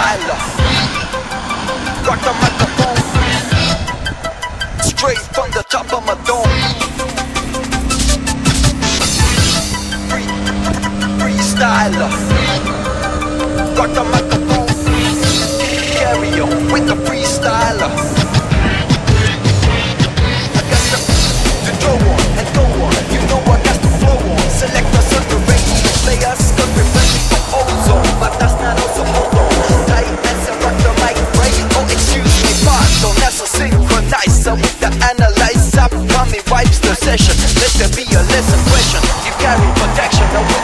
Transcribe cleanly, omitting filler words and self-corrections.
freestyler. Rock the microphone, straight from the top of my dome. Freestyler. Rock the microphone, carry on with the freestyler. I got to go on and go on. You know I got to flow on. Select us on the radio players, cause we're ready for ozone. But that's not also hold on. Tightness and rock the mic break. Oh, excuse me, pardon. That's a synchronizer with the analyzer. Mommy wipes the session. Let there be a less impression. You carry protection away.